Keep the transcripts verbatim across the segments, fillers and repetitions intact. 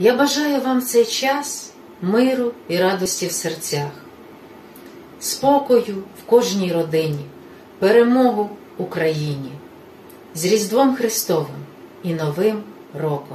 Я бажаю вам в цей час миру і радості в серцях, спокою в кожній родині, перемогу Україні, з Різдвом Христовим і Новим роком.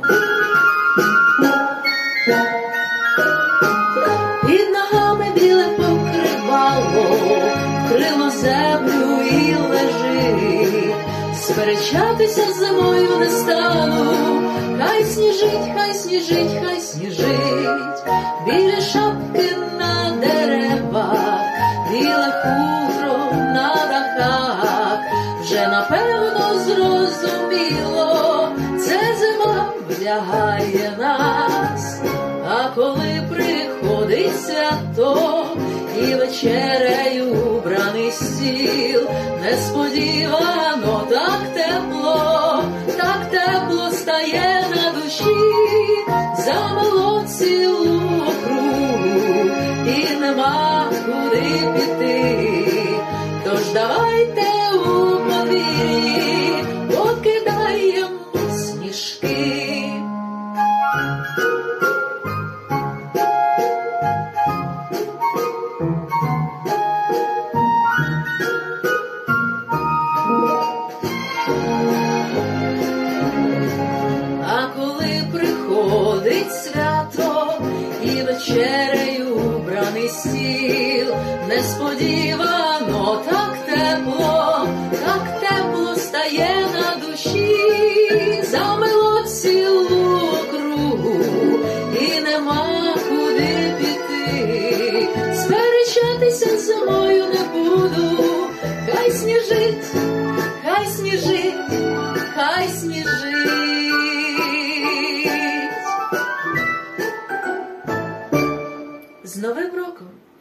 Під ногами біле покривало, вкрило землю і лежить. Сперечатися з зимою не стану, хай сніжить, хай сніжить, хай сніжить. Білі шапки на деревах, біле хутро на дахах. Вже напевно зрозуміло, це зима вдягає нас. А коли приходить свято і вечерею убраний стіл, несподівано так тепло, так тепло стає на душі, замело цілу округу і нема куди піти. Тож давайте у подвір'ї покидаємо сніжки. А коли приходить свято і вечерею убраний стіл, несподівано так тепло, так тепло стає на душі, замело цілу округу і нема куди піти. Сперечатися з зимою не буду, хай сніжить, хай сніжить, хай сніжить. З Новим роком!